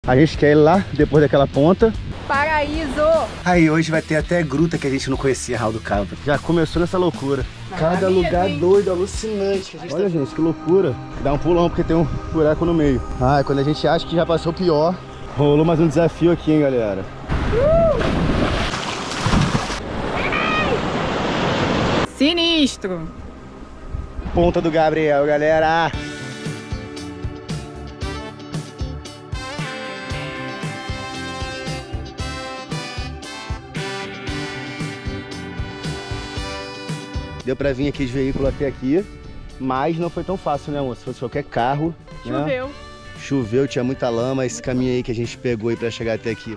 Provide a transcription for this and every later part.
A gente quer ir lá, depois daquela ponta. Paraíso! Aí hoje vai ter até gruta que a gente não conhecia, Raul do Cabo. Já começou nessa loucura. Cada lugar doido, alucinante. Olha, gente, que loucura. Dá um pulão porque tem um buraco no meio. Ah, quando a gente acha que já passou o pior, rolou mais um desafio aqui, hein, galera. Sinistro! Ponta do Gabriel, galera. Deu pra vir aqui de veículo até aqui, mas não foi tão fácil, né, amor? Se fosse qualquer carro, Choveu. Né? Choveu, tinha muita lama, esse caminho aí que a gente pegou aí pra chegar até aqui.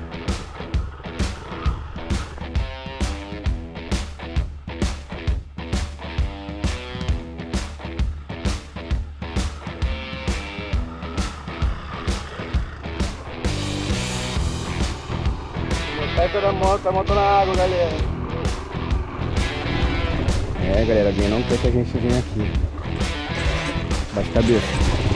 Pega da moto, a moto na água, galera. É, galera, alguém não quer que a gente venha aqui. Baixa a cabeça.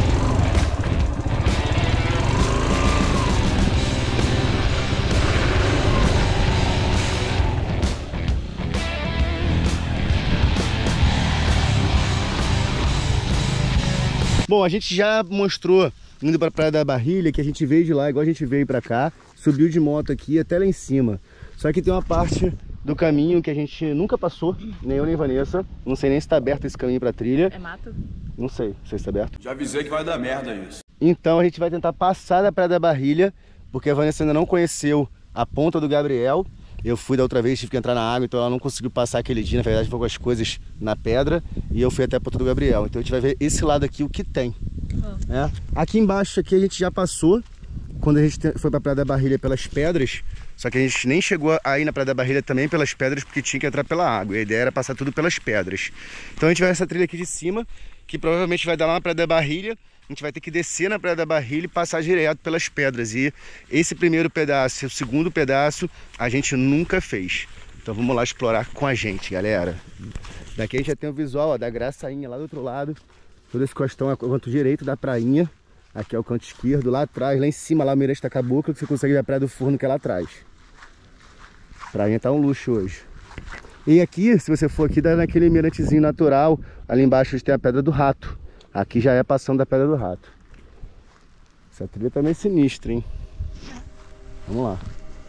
Bom, a gente já mostrou, indo pra Praia da Barrilha, que a gente veio de lá, igual a gente veio pra cá, subiu de moto aqui até lá em cima. Só que tem uma parte do caminho que a gente nunca passou, nem eu nem Vanessa. Não sei nem se tá aberto esse caminho pra trilha. É mato? Não sei se está aberto. Já avisei que vai dar merda isso. Então a gente vai tentar passar da Praia da Barrilha, porque a Vanessa ainda não conheceu a ponta do Gabriel. Eu fui da outra vez, tive que entrar na água, então ela não conseguiu passar aquele dia. Na verdade, foi com as coisas na pedra e eu fui até a ponta do Gabriel. Então a gente vai ver esse lado aqui, o que tem. É. Aqui embaixo aqui a gente já passou, quando a gente foi pra Praia da Barrilha pelas pedras. Só que a gente nem chegou aí na Praia da Barrilha também pelas pedras, porque tinha que entrar pela água. E a ideia era passar tudo pelas pedras. Então a gente vai nessa trilha aqui de cima, que provavelmente vai dar lá na Praia da Barrilha. A gente vai ter que descer na Praia da Barrilha e passar direto pelas pedras. E esse primeiro pedaço e o segundo pedaço a gente nunca fez. Então vamos lá explorar com a gente, galera. Daqui a gente já tem o visual, ó, da Graçainha lá do outro lado. Todo esse costão é o canto direito da prainha. Aqui é o canto esquerdo, lá atrás, lá em cima, lá o Mirante da Cabocla, que você consegue ver a Praia do Forno, que é lá atrás. A prainha tá um luxo hoje. E aqui, se você for aqui, dá naquele mirantezinho natural. Ali embaixo tem a Pedra do Rato. Aqui já é passando da Pedra do Rato. Essa trilha também é sinistra, hein? Vamos lá.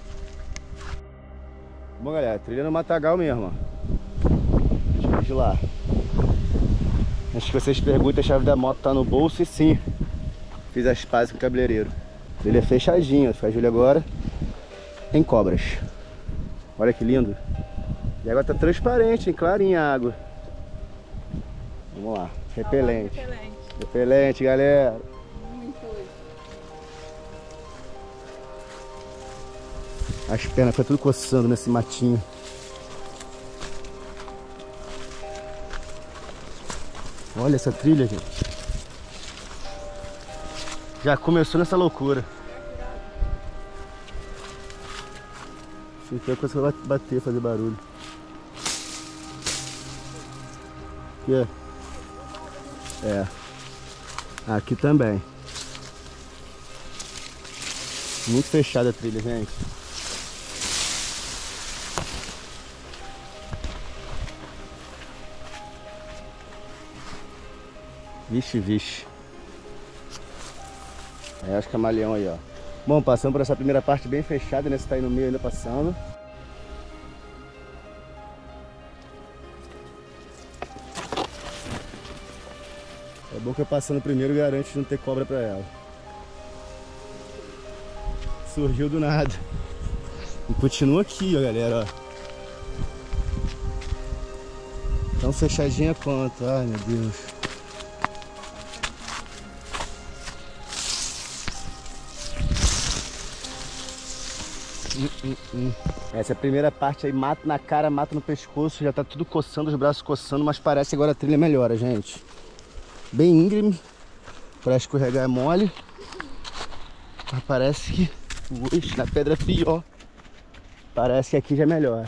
Bom, galera, trilha no matagal mesmo, ó. Deixa eu ver de lá. Acho que vocês perguntam, a chave da moto tá no bolso, e sim. Fiz as pazes com o cabeleireiro. Trilha é fechadinha, faz Júlia agora. Tem cobras. Olha que lindo. E a água tá transparente, hein? Clarinha a água. Vamos lá. Repelente. Repelente, galera. As pernas foi tudo coçando nesse matinho. Olha essa trilha, gente. Já começou nessa loucura. Se tem coisa que vai bater, fazer barulho. Aqui é. Aqui também. Muito fechada a trilha, gente. Vixe, vixe. É, acho que é camaleão aí, ó. Bom, passando por essa primeira parte bem fechada, né? Você tá aí no meio ainda passando. É bom que eu passando primeiro garante de não ter cobra pra ela. Surgiu do nada. E continua aqui, ó, galera, ó. Tão fechadinha quanto. Ai, meu Deus. Essa é a primeira parte aí, mato na cara, mato no pescoço, já tá tudo coçando, os braços coçando, mas parece que agora a trilha melhora, gente. Bem íngreme, pra escorregar é mole, mas parece que, ui, na pedra é pior, parece que aqui já melhora.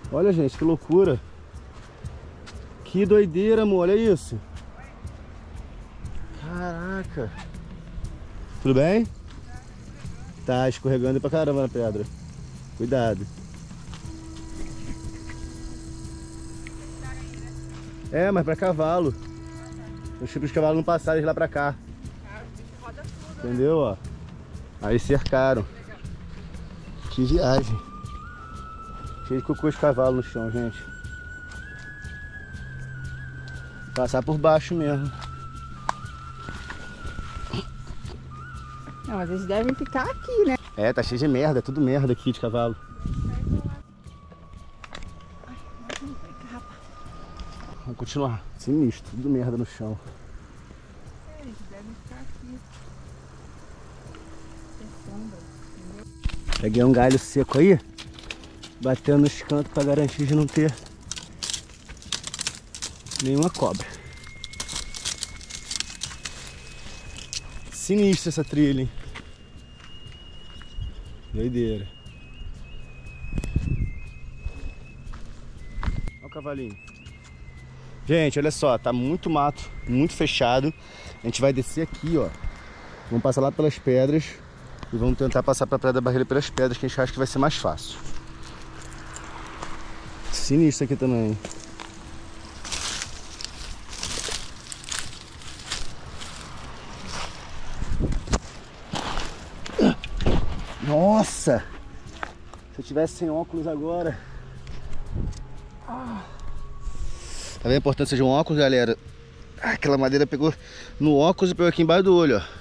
Olha, gente, que loucura. Que doideira, amor. Olha isso. Caraca. Tudo bem? Tá escorregando pra caramba na pedra. Cuidado. É, mas pra cavalo. Os tipos de cavalo não passaram de lá pra cá. Entendeu, ó? Aí cercaram. Que viagem. Cheio de cocô de cavalo no chão, gente. Passar por baixo mesmo. Não, mas eles devem ficar aqui, né? É, tá cheio de merda, é tudo merda aqui de cavalo. Vamos continuar. Sinistro, tudo merda no chão. Eles devem ficar aqui. É sombra, entendeu? Peguei um galho seco aí, batendo nos cantos pra garantir de não ter nenhuma cobra. Sinistra essa trilha, hein? Doideira. Olha o cavalinho. Gente, olha só, tá muito mato, muito fechado. A gente vai descer aqui, ó. Vamos passar lá pelas pedras e vamos tentar passar pra Praia da Barrilha pelas pedras, que a gente acha que vai ser mais fácil. Sinistro aqui também. Nossa! Se eu tivesse sem óculos agora. Tá vendo a importância de um óculos, galera? Aquela madeira pegou no óculos e pegou aqui embaixo do olho, ó.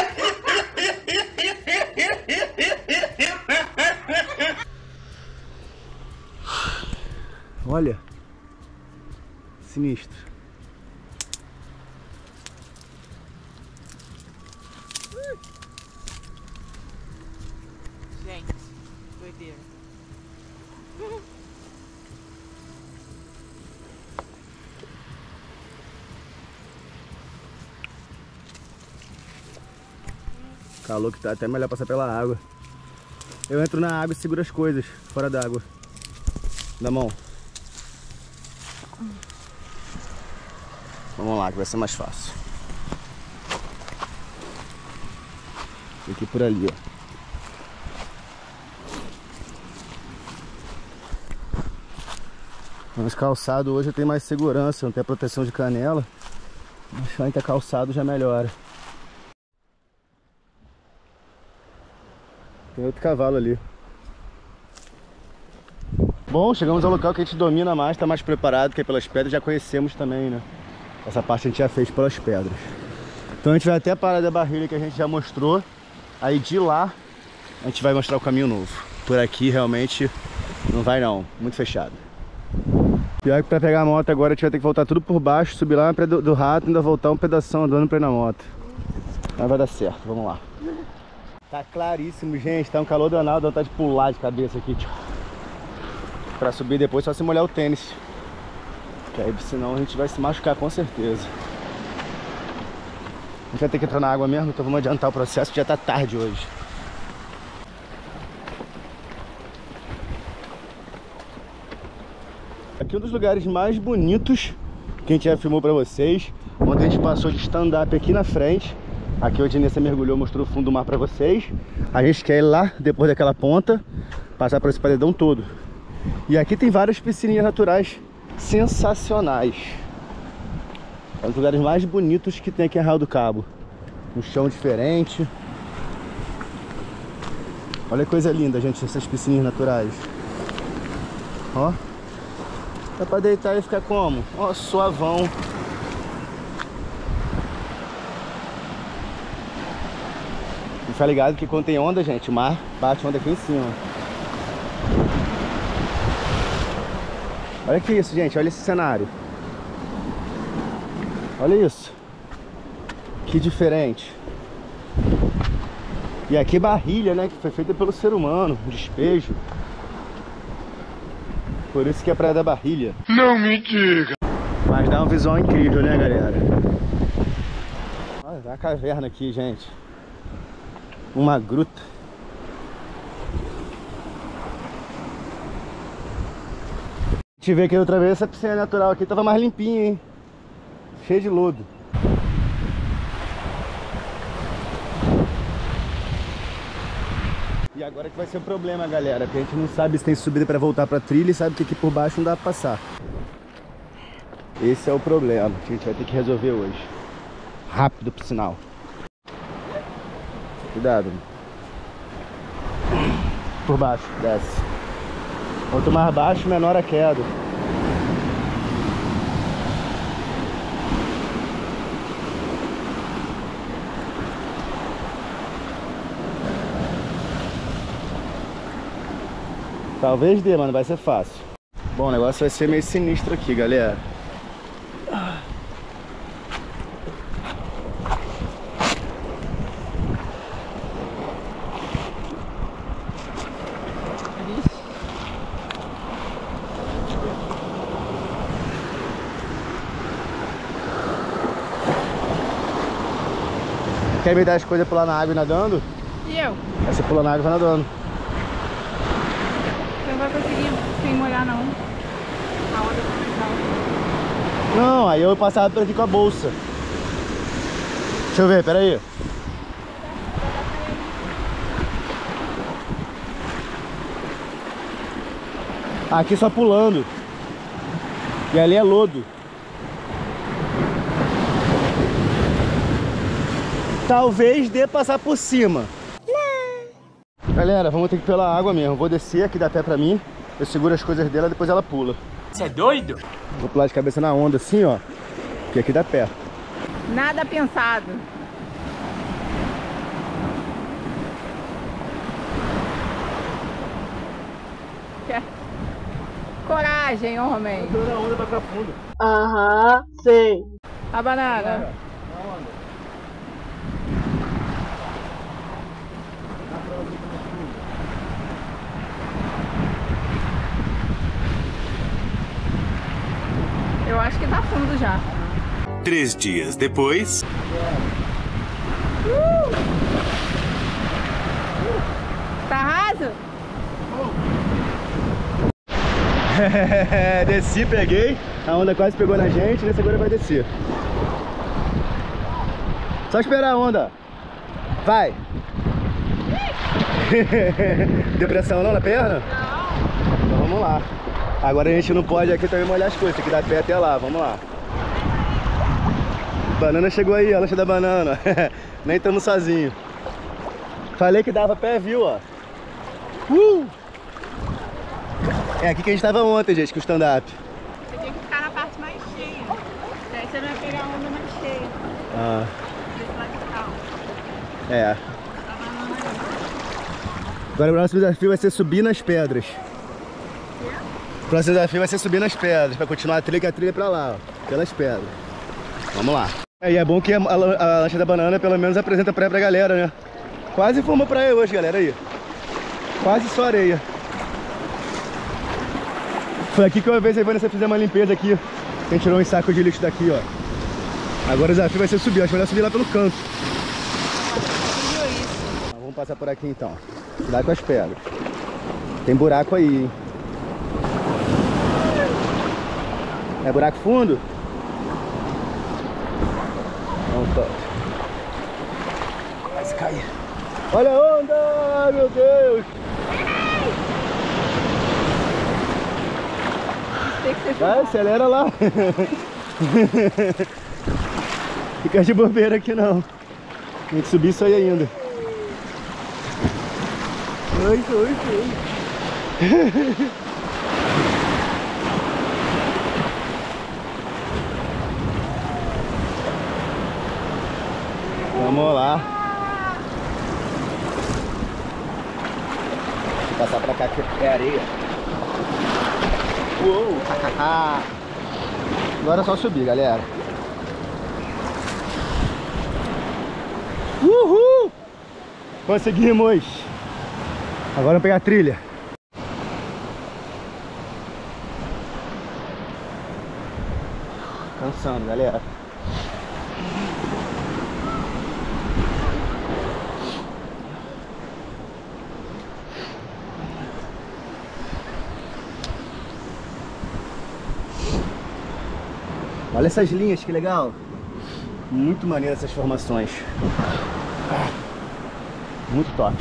Olha. Sinistro. Gente, doideira. Calor que tá, até melhor passar pela água. Eu entro na água e seguro as coisas fora d'água. Da mão. Vamos lá, que vai ser mais fácil. Tem que ir por ali, ó. Mas calçado hoje tem mais segurança, não tem a proteção de canela. Mas ainda calçado já melhora. Tem outro cavalo ali. Bom, chegamos ao local que a gente domina mais, está mais preparado, que é pelas pedras, já conhecemos também, né? Essa parte a gente já fez pelas pedras. Então a gente vai até a Praia da Barrilha, que a gente já mostrou. Aí de lá a gente vai mostrar o caminho novo. Por aqui realmente não vai não, muito fechado. Pior que pra pegar a moto agora a gente vai ter que voltar tudo por baixo, subir lá na Praia do Rato e ainda voltar um pedação andando pra ir na moto. Mas vai dar certo, vamos lá. Tá claríssimo, gente, tá um calor danado, dá vontade de pular de cabeça aqui, tio. Pra subir depois só se molhar o tênis. Que aí senão a gente vai se machucar com certeza. A gente vai ter que entrar na água mesmo, então vamos adiantar o processo, que já tá tarde hoje. Aqui é um dos lugares mais bonitos que a gente já filmou pra vocês. Onde a gente passou de stand-up aqui na frente. Aqui onde a Nessa mergulhou, mostrou o fundo do mar pra vocês. A gente quer ir lá, depois daquela ponta, passar por esse paredão todo. E aqui tem várias piscininhas naturais sensacionais. É um dos lugares mais bonitos que tem aqui em Arraial do Cabo. Um chão diferente. Olha que coisa linda, gente, essas piscininhas naturais. Ó. Dá pra deitar e ficar como? Ó, suavão. Fica ligado que quando tem onda, gente, o mar bate onda aqui em cima. Olha que isso, gente, olha esse cenário. Olha isso. Que diferente. E aqui Barrilha, né, que foi feita pelo ser humano, um despejo. Por isso que é a Praia da Barrilha. Não me diga! Mas dá uma visual incrível, né, galera? Olha, dá uma caverna aqui, gente. Uma gruta. gente vê que outra vez essa piscina natural aqui tava mais limpinha, hein? Cheio de lodo. E agora que vai ser o problema, galera, porque a gente não sabe se tem subida pra voltar pra trilha e sabe que aqui por baixo não dá pra passar. Esse é o problema que a gente vai ter que resolver hoje. Rápido, por sinal. Cuidado. Por baixo, desce. Quanto mais baixo, menor a queda. Talvez dê, mano, vai ser fácil. Bom, o negócio vai ser meio sinistro aqui, galera. Quer me dar as coisas pular na água e nadando? E eu? Aí você pula na água e vai nadando. Você não vai conseguir sem molhar, não. A onda tá mais alta. Não, aí eu passava por aqui com a bolsa. Deixa eu ver, peraí. Aqui só pulando. E ali é lodo. Talvez dê passar por cima. Não. Galera, vamos ter que ir pela água mesmo. Vou descer aqui, dá pé pra mim. Eu seguro as coisas dela, depois ela pula. Você é doido? Vou pular de cabeça na onda assim, ó. Porque aqui dá pé. Nada pensado. Coragem, homem. Tô na onda pra ficar fundo. Aham, sei. A banana. Eu acho que tá fundo já. 3 dias depois. Tá raso? Desci, peguei. A onda quase pegou na gente, nessa agora vai descer. Só esperar a onda. Vai. Deu pressão não na perna? Não. Então vamos lá. Agora a gente não pode aqui também molhar as coisas, tem que dar pé até lá, vamos lá. Banana chegou aí, a lancha da banana. Nem estamos sozinhos. Falei que dava pé, viu, ó. É aqui que a gente tava ontem, gente, com o stand-up. Você tem que ficar na parte mais cheia. Daí você não vai pegar a onda mais cheia. Ah, Desse lado de cá, ó. é. Agora o próximo desafio vai ser subir nas pedras. O próximo desafio vai ser subir nas pedras, pra continuar a trilha, que a trilha é pra lá, ó. Pelas pedras. Vamos lá. E é bom que a lancha da banana pelo menos apresenta praia pra galera, né? Quase formou praia hoje, galera, aí. Quase só areia. Foi aqui que uma vez a Ivana fez uma limpeza aqui. A gente tirou um saco de lixo daqui, ó. Agora o desafio vai ser subir, acho que vai subir lá pelo canto. Vamos passar por aqui então. Cuidado com as pedras. Tem buraco aí, hein? É buraco fundo? Vamos tocar. Vai se cair. Olha a onda, meu Deus! Vai, acelera lá. Fica de bobeira aqui não. Tem que subir isso aí ainda. Oi. Vamos lá. Vou passar pra cá que é areia. Uou! Agora é só subir, galera. Uhul! Conseguimos! Agora vamos pegar a trilha. Cansando, galera. Olha essas linhas, que legal. Muito maneiro essas formações. Muito top.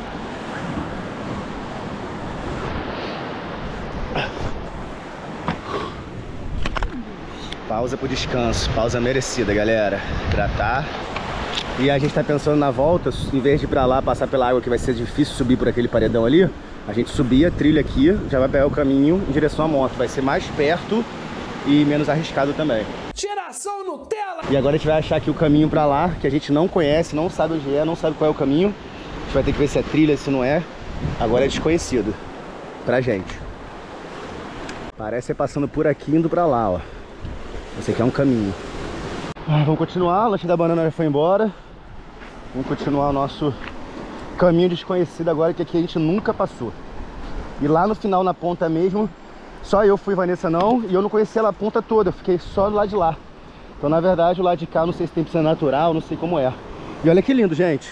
Pausa pro descanso, pausa merecida, galera. Hidratar. E a gente tá pensando na volta, em vez de ir pra lá, passar pela água, que vai ser difícil subir por aquele paredão ali, a gente subir a trilha aqui, já vai pegar o caminho em direção à moto. Vai ser mais perto e menos arriscado também. Tiração Nutella! E agora a gente vai achar aqui o caminho pra lá, que a gente não conhece, não sabe onde é, não sabe qual é o caminho. A gente vai ter que ver se é trilha, se não é. Agora é desconhecido pra gente. Parece ser passando por aqui, indo pra lá, ó. Esse aqui é um caminho. Vamos continuar, o lanche da banana já foi embora. Vamos continuar o nosso caminho desconhecido agora, que aqui a gente nunca passou. E lá no final, na ponta mesmo, só eu fui, Vanessa não, e eu não conhecia a ponta toda, eu fiquei só do lado de lá. Então na verdade o lado de cá, não sei se tem piscina natural, não sei como é. E olha que lindo, gente.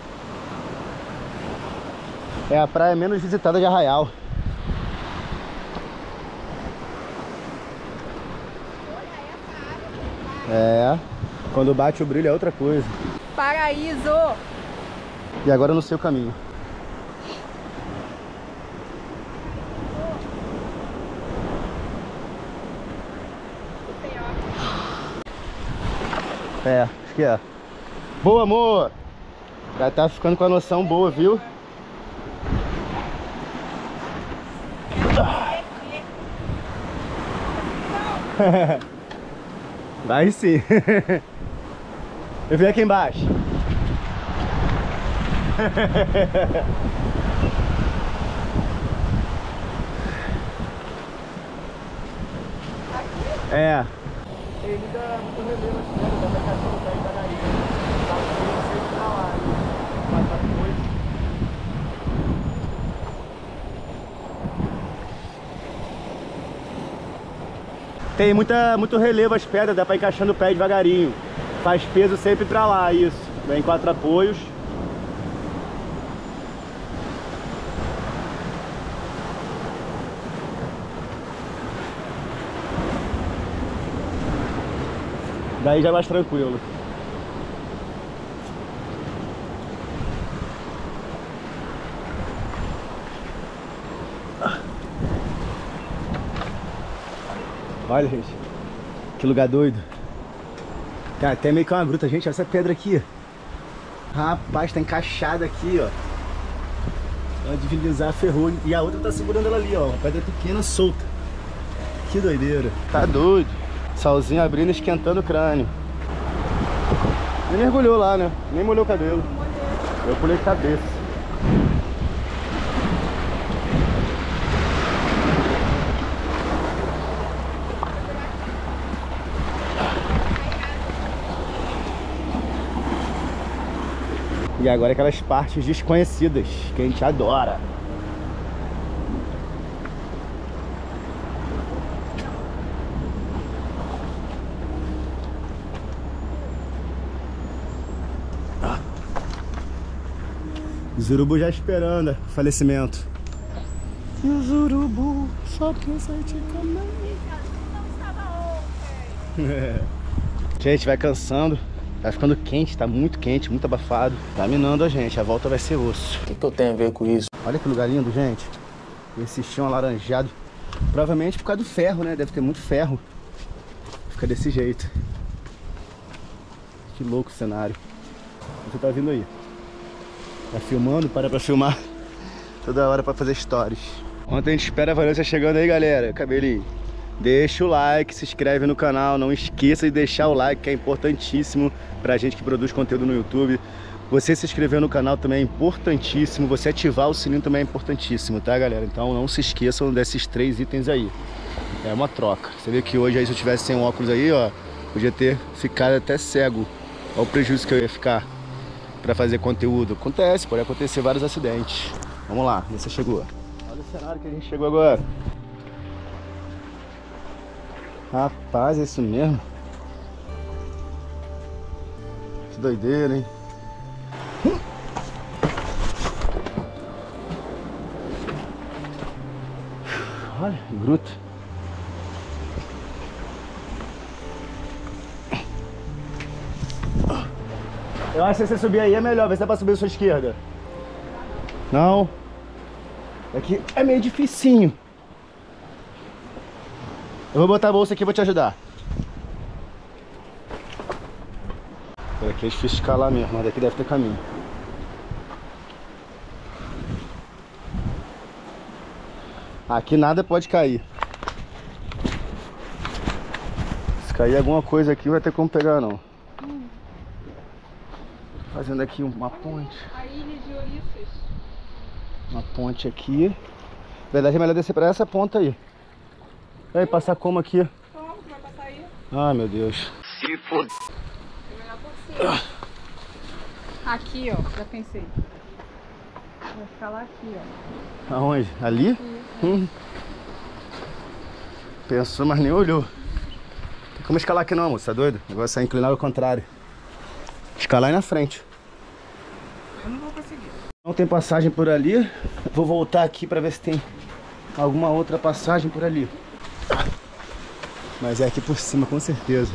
É a praia menos visitada de Arraial. É, quando bate o brilho é outra coisa. Paraíso! E agora eu não sei o caminho. É, acho que é. Boa, amor! Já tá ficando com a noção boa, viu? Vai sim. Eu venho aqui embaixo. É. Ele dá muito relevo, dá pra cachorro cair devagarinho. Tá sempre pra lá, mas depois. Tem muito relevo as pedras, dá pra encaixando o pé devagarinho. Faz peso sempre pra lá, isso. Vem 4 apoios. Daí já é mais tranquilo. Olha, gente, que lugar doido. Cara, até meio que uma gruta, gente. Olha essa pedra aqui. Rapaz, tá encaixada aqui, ó. Ela deslizar, ferrou. E a outra tá segurando ela ali, ó. Uma pedra pequena, solta. Que doideira. Tá doido. Solzinho abrindo, esquentando o crânio. Nem mergulhou lá, né? Nem molhou o cabelo. Eu pulei de cabeça. E agora aquelas partes desconhecidas que a gente adora. Os urubu já esperando o falecimento. E os urubu só pensa em te comer. Gente, vai cansando. Tá ficando quente, tá muito quente, muito abafado. Tá minando a gente, a volta vai ser osso. O que eu tenho a ver com isso? Olha que lugar lindo, gente. Esse chão alaranjado. Provavelmente por causa do ferro, né? Deve ter muito ferro. Fica desse jeito. Que louco o cenário. Você tá vindo aí. Tá filmando, para pra filmar. Toda hora pra fazer stories. Ontem a gente espera a Vanessa chegando aí, galera. Cabelinho. Deixa o like, se inscreve no canal. Não esqueça de deixar o like, que é importantíssimo pra gente que produz conteúdo no YouTube. Você se inscrever no canal também é importantíssimo. Você ativar o sininho também é importantíssimo, tá, galera? Então não se esqueçam desses 3 itens aí. É uma troca. Você vê que hoje aí, se eu tivesse sem óculos aí, ó, podia ter ficado até cego. Olha o prejuízo que eu ia ficar pra fazer conteúdo. Acontece, pode acontecer vários acidentes. Vamos lá, você chegou. Olha o cenário que a gente chegou agora. Rapaz, é isso mesmo? Que doideira, hein? Olha, gruta. Eu acho que se você subir aí é melhor. Vê se dá pra subir à sua esquerda. Não. Aqui é meio dificinho. Eu vou botar a bolsa aqui e vou te ajudar. Por aqui é difícil escalar mesmo, mas daqui deve ter caminho. Aqui nada pode cair. Se cair alguma coisa aqui, vai ter como pegar não. Fazendo aqui uma ponte. A ilha de Ouriças. Uma ponte aqui. Na verdade é melhor descer pra essa ponta aí. Aí, passar como aqui? Como que vai passar aí? Ai, meu Deus. É melhor por cima. Aqui, ó, já pensei. Vou ficar lá aqui, ó. Aonde? Ali? Aqui. Pensou, mas nem olhou. Tem como escalar aqui não, moço, tá doido? O negócio é inclinar ao contrário. Escalar aí na frente. Eu não vou conseguir. Não tem passagem por ali. Vou voltar aqui pra ver se tem alguma outra passagem por ali. Mas é aqui por cima, com certeza.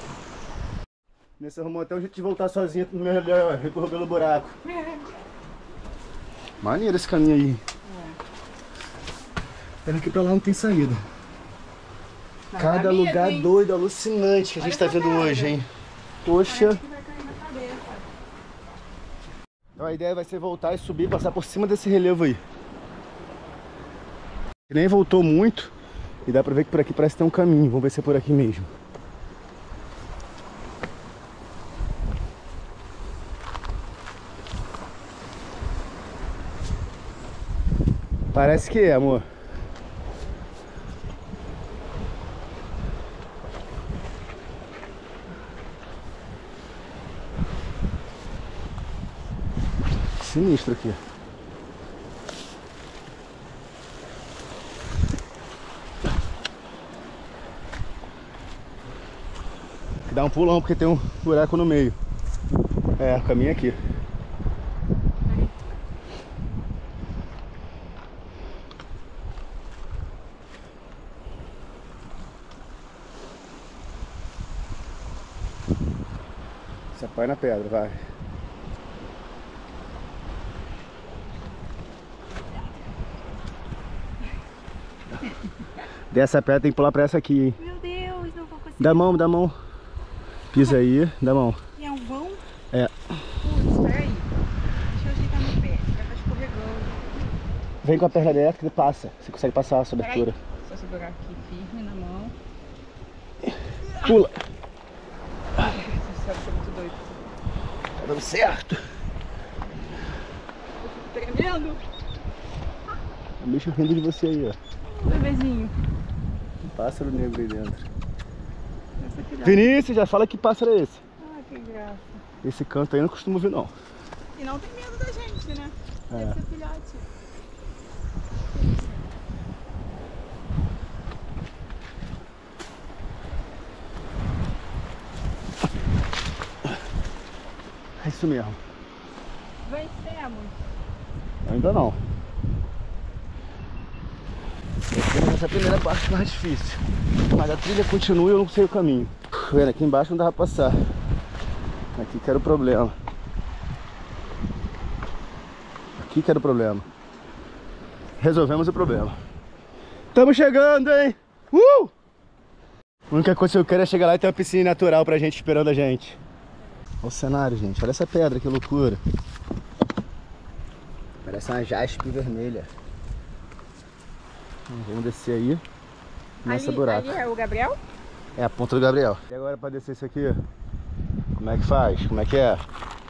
Nesse arrumou até um jeito de voltar sozinho no meu recorrer pelo buraco. Maneiro esse caminho aí. Pena que pra lá não tem saída. Mas Cada dá medo, lugar hein? doido, alucinante que a gente tá vendo hoje, hein? Poxa. Parece que vai cair na cabeça. A ideia vai ser voltar e subir, passar por cima desse relevo aí. Nem voltou muito. E dá pra ver que por aqui parece ter um caminho. Vamos ver se é por aqui mesmo. Parece que é, amor. Sinistro aqui. Dá um pulão porque tem um buraco no meio. É, o caminho é aqui. Se apoia na pedra, vai. Dessa pedra tem que pular pra essa aqui, hein? Meu Deus, não vou conseguir. Dá a mão. Pisa aí, dá a mão. E é um vão? É. Putz, peraí. Deixa eu ajeitar meu pé. Vai estar escorregando. Vem com a perna dentro que passa. Você consegue passar essa Peraí. abertura. Só segurar aqui firme na mão. Pula. Meu Deus do céu, você é muito doido. Tá dando certo. Eu fico tremendo. O bicho rindo de você aí, ó. Bebezinho. Um pássaro negro aí dentro. Essa filhote. Vinícius, já fala que pássaro é esse. Ah, que graça. Esse canto aí eu não costumo ver, não. E não tem medo da gente, né? É. Deve ser filhote. É isso mesmo. Vencemos. Ainda não. Essa é a primeira parte mais difícil. Mas a trilha continua e eu não sei o caminho. Vendo, aqui embaixo não dava pra passar. Aqui que era o problema. Aqui que era o problema. Resolvemos o problema. Estamos chegando, hein? A única coisa que eu quero é chegar lá e ter uma piscina natural pra gente esperando a gente. Olha o cenário, gente. Olha essa pedra, que loucura. Parece uma jaspe vermelha. Vamos descer aí. Nessa buraco. Ali é o Gabriel? É a ponta do Gabriel. E agora pra descer isso aqui? Como é que faz? Como é que é?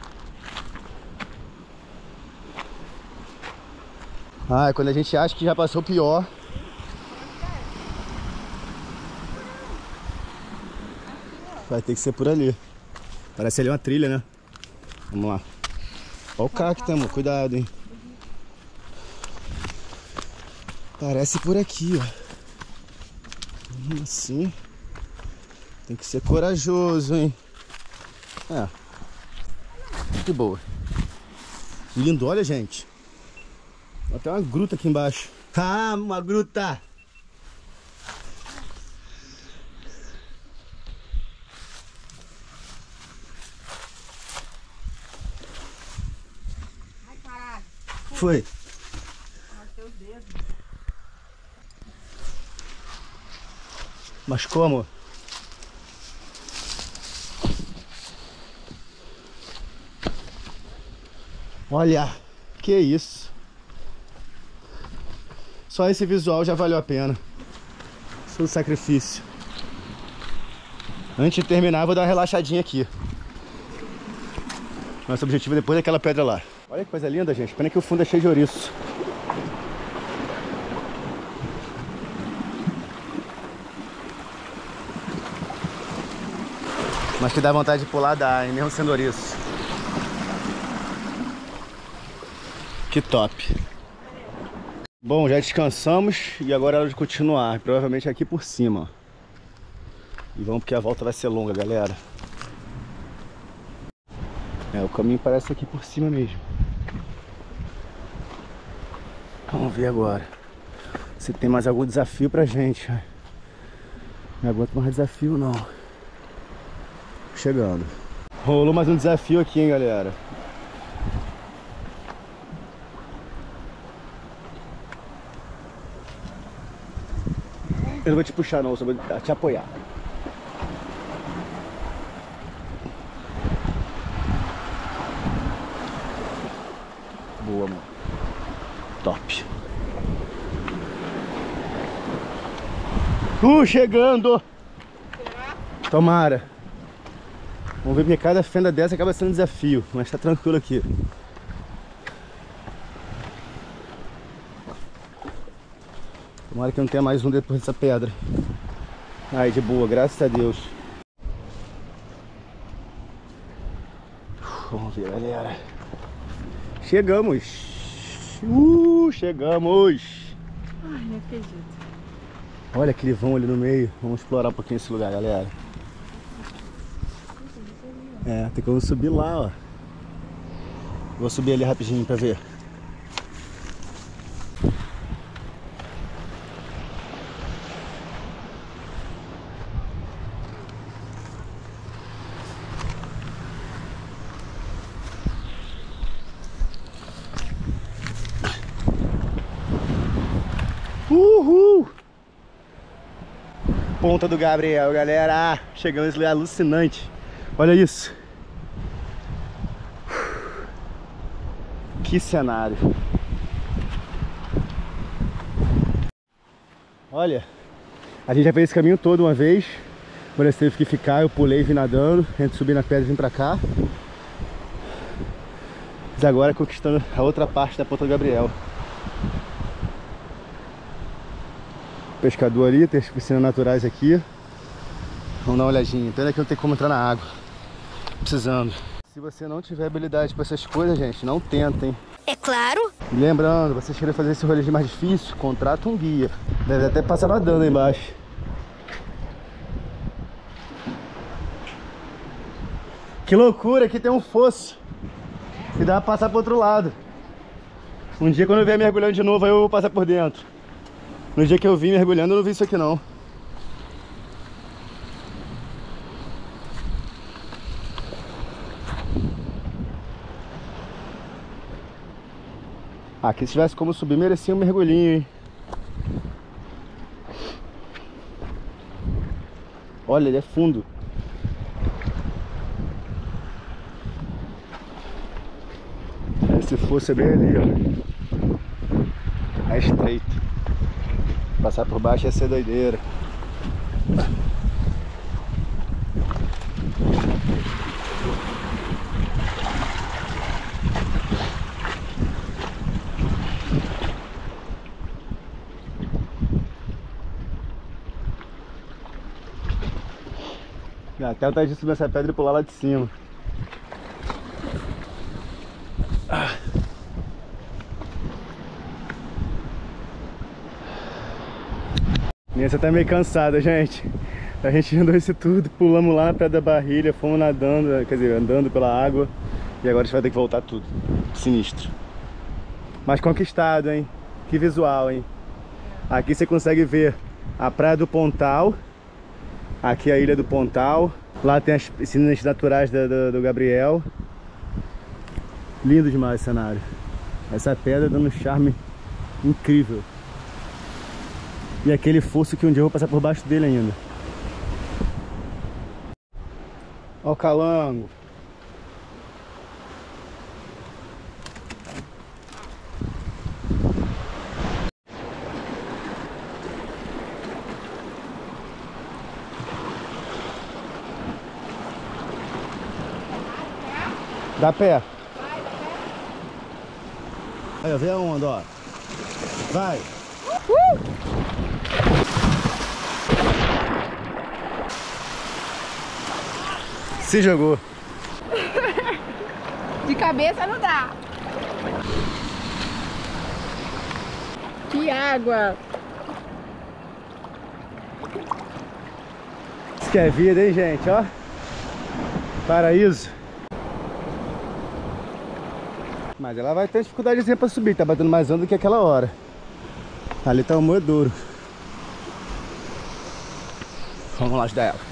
Ah, é quando a gente acha que já passou o pior. Vai ter que ser por ali. Parece ali uma trilha, né? Vamos lá. Olha o cacto, amor. Cuidado, hein? Parece por aqui, ó. Assim. Tem que ser corajoso, hein? É. De boa. Lindo, olha, gente. Até uma gruta aqui embaixo. Ah, uma gruta! Foi. Mas como? Olha, que isso. Só esse visual já valeu a pena. Isso é um sacrifício. Antes de terminar, eu vou dar uma relaxadinha aqui. Nosso objetivo é depois daquela pedra lá. Olha que coisa linda, gente. Pena que o fundo é cheio de ouriço. Mas que dá vontade de pular, dá, hein? Mesmo sendo ouriço. Que top. Bom, já descansamos e agora é hora de continuar. Provavelmente aqui por cima. E vamos porque a volta vai ser longa, galera. É, o caminho parece aqui por cima mesmo. Vamos ver agora se tem mais algum desafio pra gente. Não aguento mais desafio não. Chegando. Rolou mais um desafio aqui, hein, galera. Eu não vou te puxar não, só vou te apoiar. Boa, mano. Top. Chegando! Tomara. Vamos ver porque cada fenda dessa acaba sendo um desafio, mas tá tranquilo aqui. Tomara que não tenha mais um depois dessa pedra. Ai, de boa, graças a Deus. Vamos ver, galera. Chegamos. Chegamos. Ai, não acredito. Olha aquele vão ali no meio. Vamos explorar um pouquinho esse lugar, galera. É, tem como subir lá, ó. Vou subir ali rapidinho pra ver. Uhul! Ponta do Gabriel, galera. Chegamos nesse lugar alucinante. Olha isso. Que cenário. Olha, a gente já fez esse caminho todo uma vez. Quando eu teve que ficar, eu pulei e vim nadando. A gente subiu na pedra e vim pra cá. Mas agora conquistando a outra parte da Ponta do Gabriel. Pescador ali, tem as piscinas naturais aqui. Vamos dar uma olhadinha. Pena que não tem como entrar na água. Precisando. Se você não tiver habilidade para essas coisas, gente, não tentem. É claro. E lembrando, vocês querem fazer esse rolê mais difícil, contrata um guia. Deve até passar nadando aí embaixo. Que loucura, aqui tem um fosso. E dá pra passar pro outro lado. Um dia quando eu vier mergulhando de novo, aí eu vou passar por dentro. No dia que eu vim mergulhando, eu não vi isso aqui não. Aqui se tivesse como subir, merecia um mergulhinho, hein? Olha, ele é fundo. Esse fosso é bem ali, ó. É estreito. Passar por baixo ia ser doideira. Até eu de subir essa pedra e pular lá de cima. Nessa tá meio cansada, gente. A gente andou isso tudo, pulamos lá na Pedra da Barrilha, fomos nadando, quer dizer, andando pela água. E agora a gente vai ter que voltar tudo. Sinistro. Mas conquistado, hein? Que visual, hein? Aqui você consegue ver a Praia do Pontal. Aqui é a Ilha do Pontal. Lá tem as piscinas naturais do Gabriel. Lindo demais o cenário. Essa pedra dando um charme incrível. E aquele fosso que um dia eu vou passar por baixo dele ainda. Ó o calango. Dá pé. Aí, vem a onda, ó. Vai. Se jogou. De cabeça não dá. Que água. Isso que é vida, hein, gente, ó. Paraíso. Mas ela vai ter dificuldadezinha pra subir, tá batendo mais onda do que aquela hora. Ali tá o moedouro. Vamos lá ajudar ela.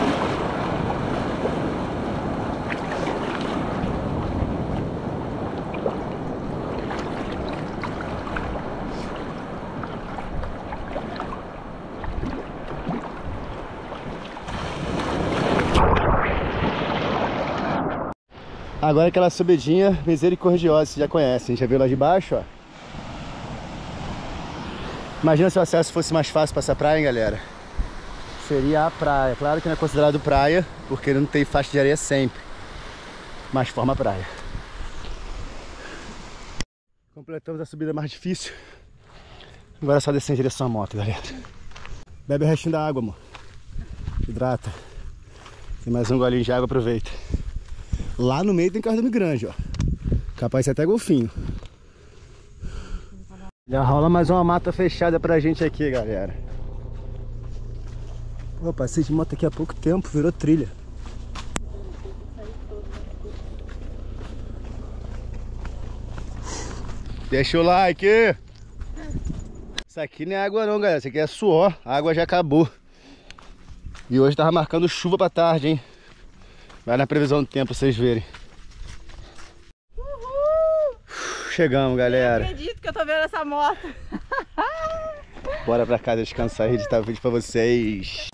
Agora aquela subidinha misericordiosa, você já conhece, a gente já viu lá de baixo, ó. Imagina se o acesso fosse mais fácil para essa praia, hein, galera. Seria a praia. Claro que não é considerado praia, porque não tem faixa de areia sempre, mas forma praia. Completamos a subida mais difícil. Agora é só descer em direção à moto, galera. Bebe o restinho da água, amor. Hidrata. Tem mais um golinho de água, aproveita. Lá no meio tem cardume grande, ó. Capaz de ser até golfinho. Já rola mais uma mata fechada pra gente aqui, galera. Pô, passei de moto aqui há pouco tempo, virou trilha. Deixa o like. Isso aqui não é água não, galera. Isso aqui é suor. A água já acabou. E hoje tava marcando chuva pra tarde, hein. Vai na previsão do tempo pra vocês verem. Uhul! Chegamos, galera. Eu acredito que eu tô vendo essa moto. Bora pra casa descansar e editar o vídeo pra vocês.